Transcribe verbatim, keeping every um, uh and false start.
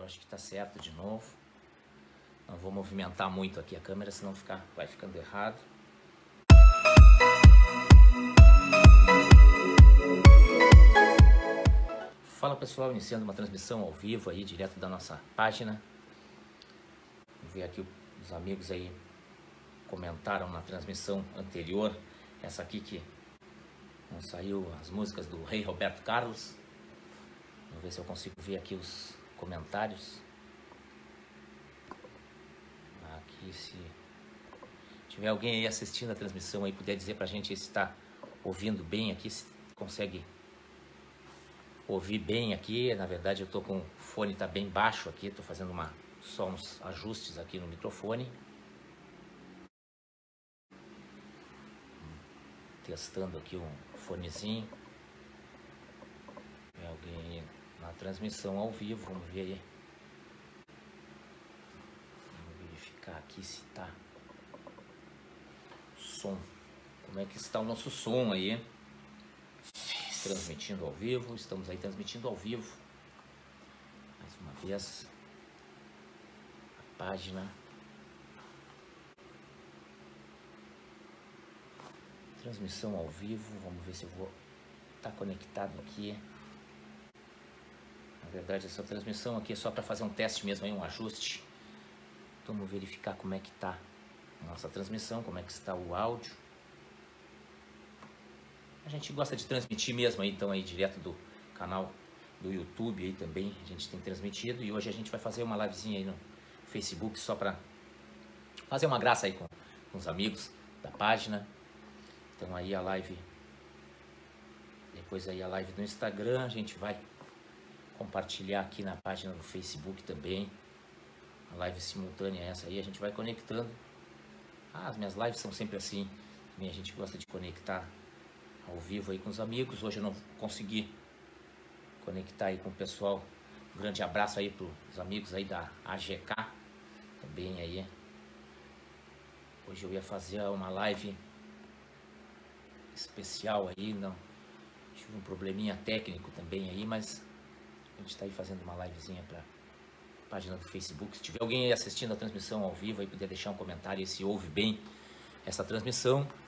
eu acho que tá certo de novo. Não vou movimentar muito aqui a câmera, senão ficar, vai ficando errado. Fala pessoal, iniciando uma transmissão ao vivo aí, direto da nossa página. Vamos ver aqui os amigos aí comentaram na transmissão anterior, essa aqui que não saiu as músicas do Rei Roberto Carlos. Vamos ver se eu consigo ver aqui os comentários. Aqui, se tiver alguém aí assistindo a transmissão aí, puder dizer pra gente se está ouvindo bem aqui, se consegue ouvir bem aqui. Na verdade eu tô com o fone, tá bem baixo aqui, tô fazendo uma, só uns ajustes aqui no microfone. Testando aqui um fonezinho. Tem alguém aí na transmissão ao vivo, vamos ver aí. Vamos verificar aqui se tá som. Como é que está o nosso som aí? Transmitindo ao vivo, estamos aí transmitindo ao vivo. Mais uma vez. A página. Transmissão ao vivo, vamos ver se eu vou estar tá conectado aqui. Na verdade essa transmissão aqui é só para fazer um teste mesmo, aí, um ajuste. Vamos verificar como é que está a nossa transmissão, como é que está o áudio. A gente gosta de transmitir mesmo aí, então aí direto do canal do YouTube aí também a gente tem transmitido. E hoje a gente vai fazer uma livezinha aí no Facebook só para fazer uma graça aí com, com os amigos da página. Então aí a live, depois aí a live no Instagram, a gente vai compartilhar aqui na página do Facebook também. A live simultânea é essa aí, a gente vai conectando. Ah, as minhas lives são sempre assim, também a gente gosta de conectar ao vivo aí com os amigos. Hoje eu não consegui conectar aí com o pessoal. Um grande abraço aí para os amigos aí da A G K também aí. Hoje eu ia fazer uma live especial aí, não tive um probleminha técnico também aí, mas a gente está aí fazendo uma livezinha para a página do Facebook. Se tiver alguém aí assistindo a transmissão ao vivo aí, puder deixar um comentário aí se ouve bem essa transmissão.